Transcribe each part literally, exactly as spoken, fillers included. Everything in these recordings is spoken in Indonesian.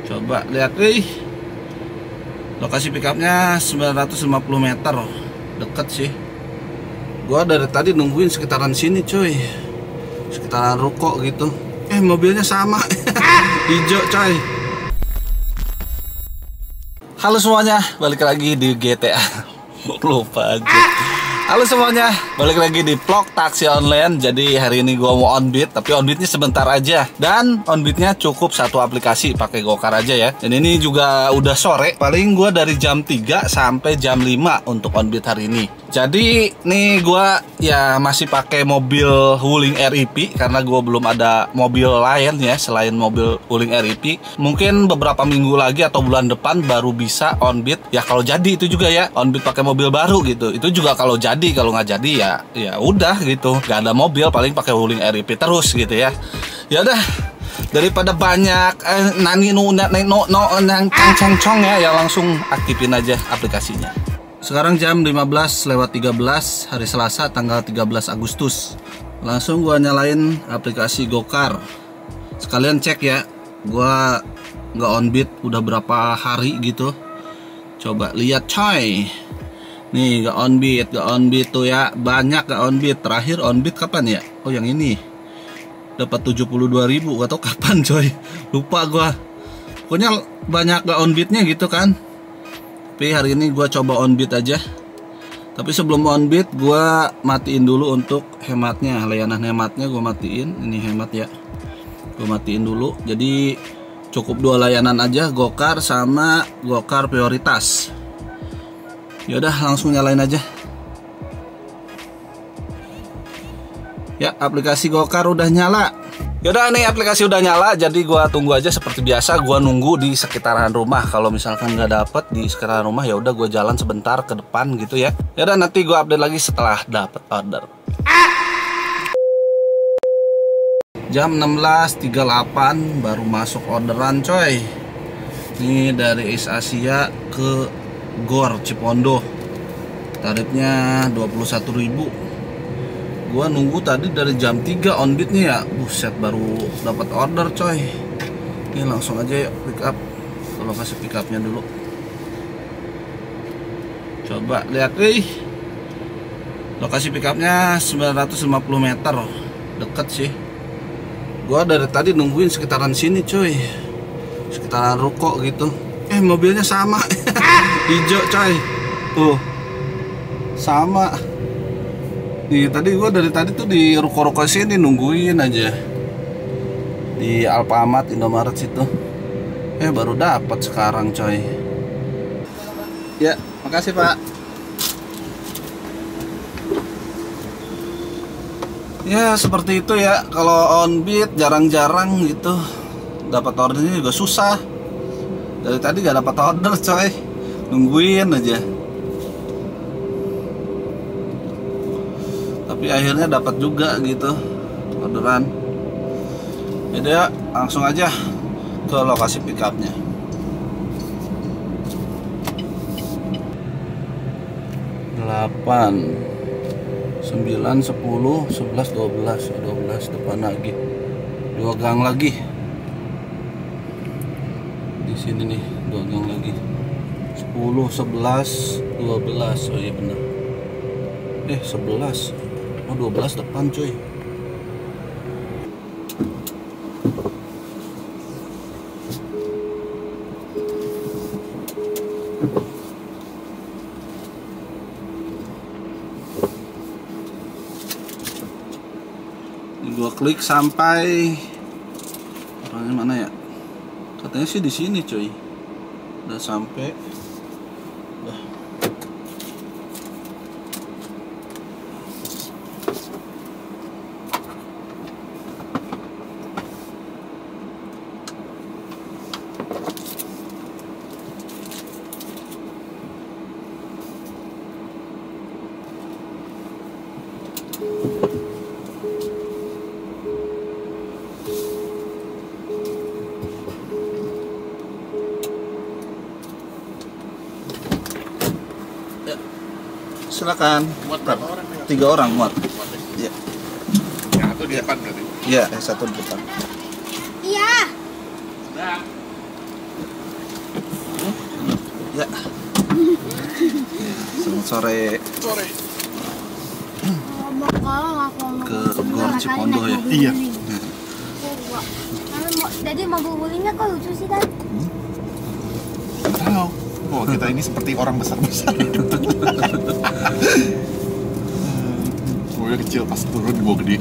Coba lihat, wih, lokasi pickupnya sembilan ratus lima puluh meter, deket sih. Gua dari tadi nungguin sekitaran sini cuy, sekitaran ruko gitu. Eh mobilnya sama, hijau coy. Halo semuanya, balik lagi di G T A. Lupa aja. Halo semuanya, balik lagi di vlog taksi online. Jadi hari ini gua mau on beat, tapi on beatnya sebentar aja. Dan on beatnya cukup satu aplikasi, pakai Gokar aja ya. Dan ini juga udah sore, paling gua dari jam tiga sampai jam lima untuk on beat hari ini. Jadi nih gua ya masih pakai mobil Wuling R I P karena gua belum ada mobil lain ya selain mobil Wuling R I P. Mungkin beberapa minggu lagi atau bulan depan baru bisa on beat. Ya kalau jadi itu juga ya on beat pakai mobil baru gitu. Itu juga kalau jadi. Jadi kalau nggak jadi ya ya udah gitu, nggak ada mobil, paling pakai Wuling R I P terus gitu ya. Ya udah, daripada banyak eh, nani nu no no nang cang cong ya, ya langsung aktifin aja aplikasinya. Sekarang jam lima belas lewat tiga belas hari Selasa tanggal tiga belas Agustus. Langsung gua nyalain aplikasi Gokar. Sekalian cek ya, gua nggak on beat udah berapa hari gitu. Coba lihat coy. Nih gak on beat, gak on beat tuh ya. Banyak gak on beat. Terakhir on beat kapan ya? Oh yang ini dapat tujuh puluh dua ribu. Gak tau kapan coy, lupa gua. Pokoknya banyak gak on beatnya gitu kan. Tapi hari ini gua coba on beat aja. Tapi sebelum on beat gua matiin dulu untuk hematnya. Layanan hematnya gua matiin. Ini hemat ya, gua matiin dulu. Jadi cukup dua layanan aja, Gokar sama Gokar Prioritas. Yaudah langsung nyalain aja. Ya aplikasi Gokar udah nyala. Yaudah nih aplikasi udah nyala. Jadi gua tunggu aja seperti biasa. Gua nunggu di sekitaran rumah. Kalau misalkan nggak dapet di sekitaran rumah ya udah gua jalan sebentar ke depan gitu ya. Yaudah nanti gua update lagi setelah dapet order. Jam enam belas tiga puluh delapan baru masuk orderan coy. Ini dari East Asia ke Gor Cipondo, tarifnya dua puluh satu ribu. Gua nunggu tadi dari jam tiga on beatnya ya. Buset, baru dapat order coy. Ini langsung aja yuk pick up. Kalau kasih pick upnya dulu. Coba lihat nih, lokasi pick upnya sembilan ratus lima puluh meter, deket sih. Gua dari tadi nungguin sekitaran sini cuy, sekitaran ruko gitu. Eh mobilnya sama, hijau coy, tuh sama. Nih tadi gua dari tadi tuh di ruko-ruko sini nungguin aja di Alfamart, Indomaret situ. Eh baru dapat sekarang coy. Ya makasih pak. Ya seperti itu ya, kalau on beat jarang-jarang gitu dapat ordernya juga susah. Dari tadi gak dapat order coy, nungguin aja. Tapi akhirnya dapat juga gitu orderan. Jadi ya langsung aja ke lokasi pickupnya. Delapan, sembilan, sepuluh, sebelas, dua belas, dua belas depan lagi, dua gang lagi. Di sini nih dua gang lagi, sepuluh, sebelas, dua belas. Oh iya bener, eh sebelas, oh dua belas depan cuy. Ini gua klik sampai orangnya mana ya? Katanya sih di sini cuy. Udah sampai. Udah. Silakan. Muat berapa orang? Tiga orang muat. Iya. Yang satu di depan berarti. Iya, yang satu di depan. Iya. Nah. Ya. Selamat sore. Sore. Ke Gor Cipondo ya. Iya. Jadi mobil gulingnya kok lucu sih kan? Nggak tahu. Oh, kita ini seperti orang besar-besar. Gue kecil pas turun gue gede.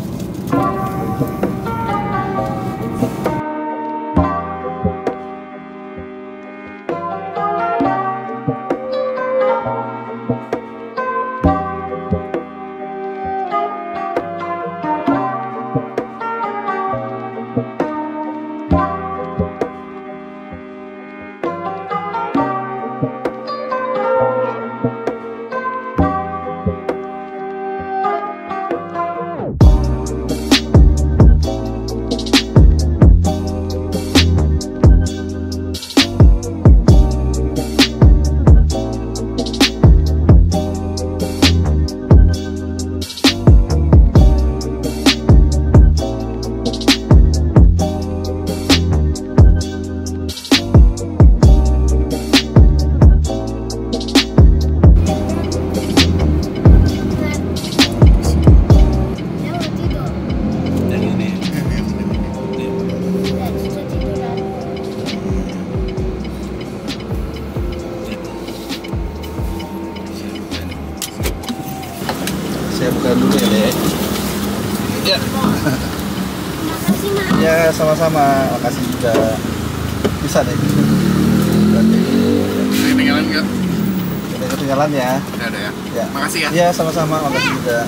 Saya buka dulu ya, Dek. Ya. Makasih, Mak. Ya, sama-sama. Makasih juga. Bisa deh. Ketinggalan nggak? Udah ketinggalan ya. Nggak ada ya? Ya. Makasih ya. Ya, sama-sama. Makasih juga.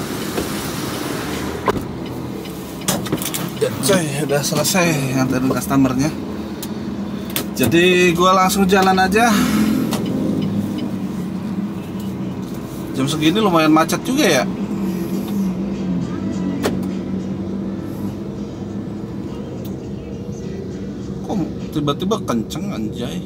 Ya, coy, udah selesai nganterin customernya. Jadi gua langsung jalan aja. Jam segini lumayan macet juga ya. Kok tiba-tiba kenceng anjay.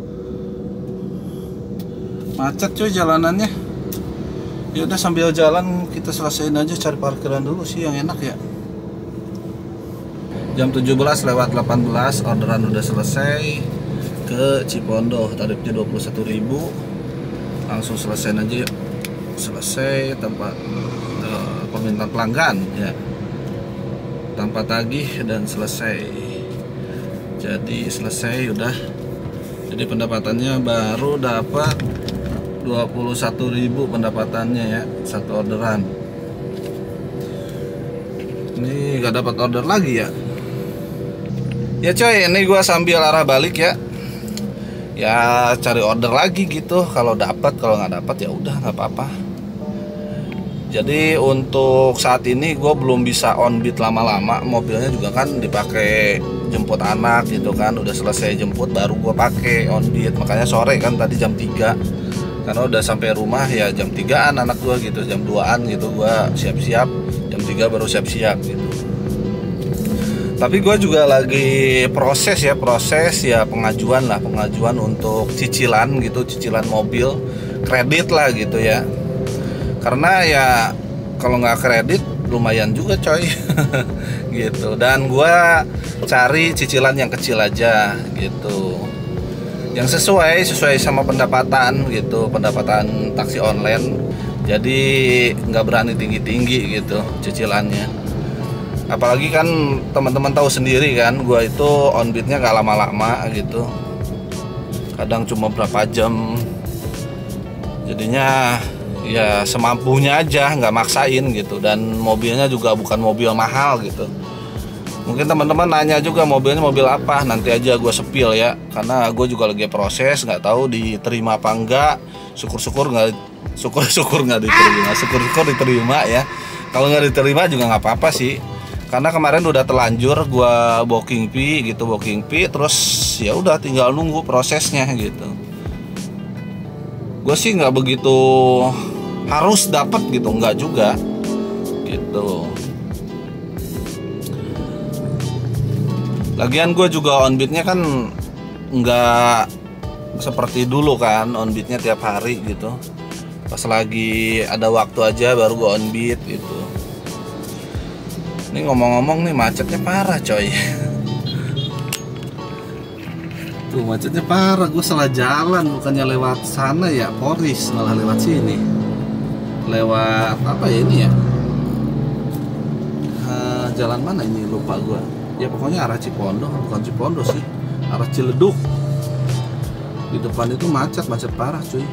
Macet cuy jalanannya. Ya udah sambil jalan kita selesaiin aja, cari parkiran dulu sih yang enak ya. Jam tujuh belas lewat delapan belas orderan udah selesai ke Cipondo, tarifnya dua puluh satu ribu. Langsung selesaiin aja yuk. Selesai tanpa uh, permintaan pelanggan ya, tanpa tagih dan selesai. Jadi selesai udah. Jadi pendapatannya baru dapat dua puluh satu ribu pendapatannya ya, satu orderan. Ini gak dapat order lagi ya. Ya coy, ini gua sambil arah balik ya. Ya cari order lagi gitu. Kalau dapat, kalau nggak dapat ya udah nggak apa-apa. Jadi untuk saat ini gue belum bisa on beat lama-lama. Mobilnya juga kan dipakai jemput anak gitu kan. Udah selesai jemput baru gue pakai on beat. Makanya sore kan tadi jam tiga. Karena udah sampai rumah ya jam tigaan anak gue gitu, jam duaan gitu gue siap-siap. Jam tiga baru siap-siap gitu. Tapi gue juga lagi proses ya, proses ya pengajuan lah, pengajuan untuk cicilan gitu, cicilan mobil, kredit lah gitu ya. Karena ya kalau nggak kredit lumayan juga coy, gitu. Dan gue cari cicilan yang kecil aja gitu, yang sesuai sesuai sama pendapatan gitu, pendapatan taksi online. Jadi nggak berani tinggi-tinggi gitu cicilannya. Apalagi kan teman-teman tahu sendiri kan, gue itu on beatnya gak lama-lama gitu, kadang cuma berapa jam. Jadinya ya semampunya aja, nggak maksain gitu. Dan mobilnya juga bukan mobil mahal gitu. Mungkin teman-teman nanya juga mobilnya mobil apa, nanti aja gue sepil ya, karena gue juga lagi proses, nggak tahu diterima apa enggak. Syukur-syukur nggak, syukur-syukur nggak diterima, syukur-syukur diterima ya. Kalau nggak diterima juga nggak apa-apa sih. Karena kemarin udah terlanjur gua booking fee gitu, booking fee terus ya udah tinggal nunggu prosesnya gitu. Gue sih nggak begitu harus dapat gitu, nggak juga gitu. Lagian gue juga on beatnya kan nggak seperti dulu kan, on beatnya tiap hari gitu. Pas lagi ada waktu aja baru gue on beat gitu. Ini ngomong-ngomong nih macetnya parah coy. Tuh macetnya parah, gue salah jalan, bukannya lewat sana ya, Poris, malah lewat sini. Lewat apa ya ini ya? Uh, jalan mana ini lupa gue. Ya pokoknya arah Cipondo, bukan Cipondo sih, arah Ciledug. Di depan itu macet, macet parah cuy.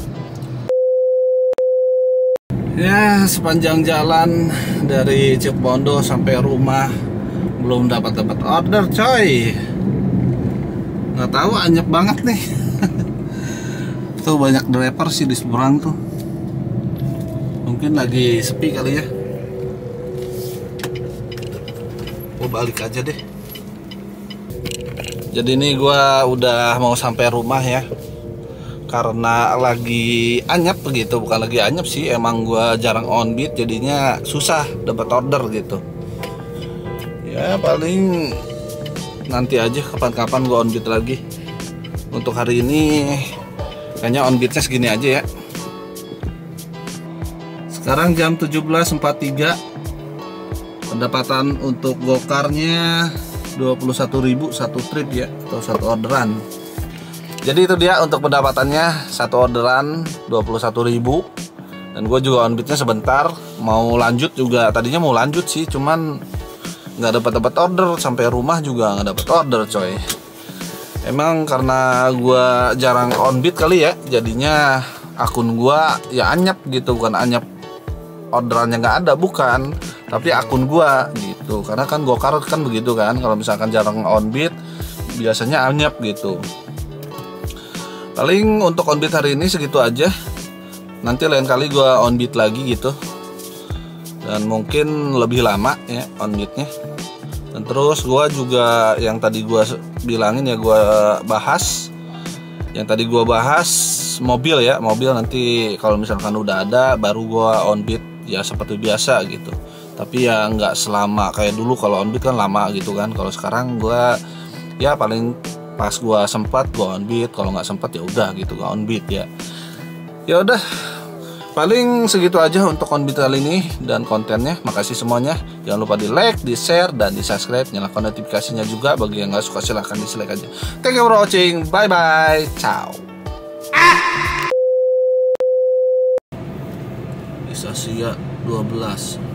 Ya sepanjang jalan dari Cipondo sampai rumah belum dapat dapat order coy. Nggak tahu, anyep banget nih. Tuh banyak driver sih di seberang tuh. Mungkin lagi sepi kali ya. Gue balik aja deh. Jadi ini gue udah mau sampai rumah ya. Karena lagi anyep begitu, bukan lagi anyep sih. Emang gue jarang on beat, jadinya susah dapat order gitu. Ya paling nanti aja kapan-kapan gue on beat lagi. Untuk hari ini kayaknya on beatnya segini aja ya. Sekarang jam tujuh belas empat puluh tiga. Pendapatan untuk gokarnya dua puluh satu ribu satu trip ya, atau satu orderan. Jadi itu dia untuk pendapatannya, satu orderan dua puluh satu ribu. Dan gue juga on beatnya sebentar. Mau lanjut juga, tadinya mau lanjut sih, cuman nggak dapat dapat order, sampai rumah juga nggak dapat order coy. Emang karena gue jarang on beat kali ya, jadinya akun gue ya anyep gitu. Bukan anyep orderannya nggak ada, bukan, tapi akun gue gitu. Karena kan gokar kan begitu kan, kalau misalkan jarang on beat biasanya anyep gitu. Paling untuk on beat hari ini segitu aja. Nanti lain kali gue on beat lagi gitu, dan mungkin lebih lama ya on beatnya. Dan terus gue juga yang tadi gue bilangin ya, gue bahas yang tadi gue bahas mobil ya, mobil nanti kalau misalkan udah ada baru gue on beat ya seperti biasa gitu. Tapi ya nggak selama kayak dulu, kalau on beat kan lama gitu kan. Kalau sekarang gue ya paling pas gue sempat gue on beat, kalau nggak sempat ya udah gitu gak on beat ya. Ya udah, paling segitu aja untuk on beat kali ini dan kontennya. Makasih semuanya. Jangan lupa di like, di share, dan di subscribe. Nyalakan notifikasinya juga. Bagi yang nggak suka silahkan dislike aja. Thank you for watching. Bye bye. Ciao. Bisa Asia dua belas.